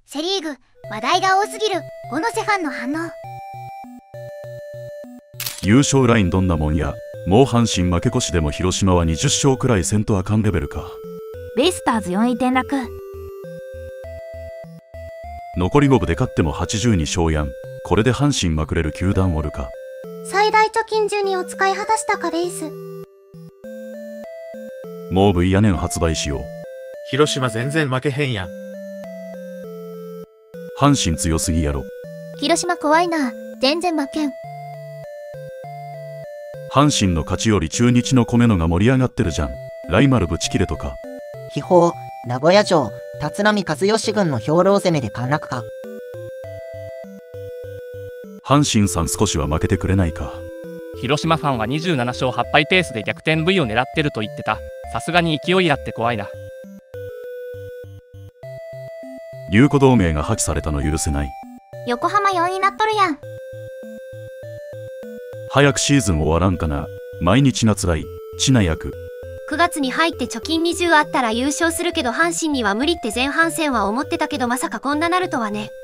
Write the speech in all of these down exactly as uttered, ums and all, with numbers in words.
セリーグ、話題が多すぎる。小野瀬ファンの反応。 優勝ラインどんなもんや。もう阪神負け越しでも広島はにじゅっ勝くらいせんとあかんレベルか。 ベイスターズよんい転落。 残りごぶで勝ってもはちじゅうに勝やん。これで阪神まくれる球団おるか。 最大貯金じゅうにを使い果たしたかレイス。 もう V やねん発売しよう。 広島全然負けへんやん。 阪神強すぎやろ。 広島怖いな。全然負けん。 阪神の勝ちより中日の米野が盛り上がってるじゃん。ライマルブチ切れとか。 秘宝、名古屋城、立浪和義軍の兵糧攻めで陥落か。 阪神さん少しは負けてくれないか。 広島ファンはにじゅうなな勝はち敗ペースで逆転 V を狙ってると言ってた。さすがに勢いあって怖いな。 龍湖同盟が破棄されたの許せない。 横浜よんいになっとるやん。 早くシーズン終わらんかな。毎日がつらい。ちな役。 くがつに入って貯金にじゅうあったら優勝するけど阪神には無理って前半戦は思ってたけどまさかこんななるとはね。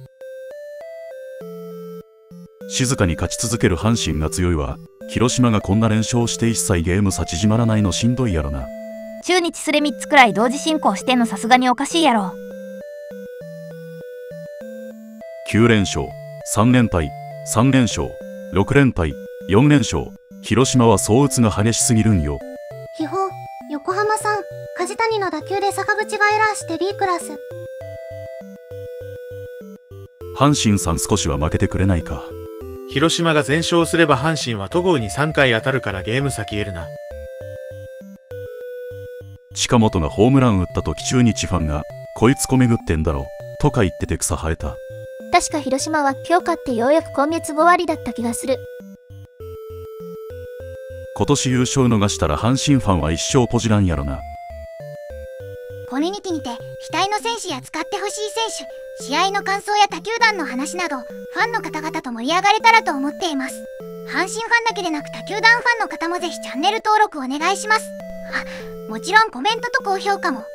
静かに勝ち続ける阪神が強いわ。広島がこんな連勝して一切ゲーム差縮まらないのしんどいやろな。 中日スレみっつくらい同時進行してんのさすがにおかしいやろ。 きゅう連勝、さん連敗、さん連勝、ろく連敗、よん連勝。広島は相打つが激しすぎるんよ。 秘宝、横浜さん、梶谷の打球で坂口がエラーして B クラス。 阪神さん少しは負けてくれないか。 広島が全勝すれば阪神は戸郷にさんかい当たるからゲーム差消えるな。 近本がホームラン打った時中日ファンがこいつ米食ってんだろとか言ってて草生えた。 確か広島は今日勝ってようやく今月ご割だった気がする。 今年優勝逃したら阪神ファンは一生ポジらんやろな。 コミュニティにて期待の選手や使ってほしい選手、試合の感想や他球団の話などファンの方々と盛り上がれたらと思っています。阪神ファンだけでなく他球団ファンの方もぜひチャンネル登録お願いします。あ、もちろんコメントと高評価も。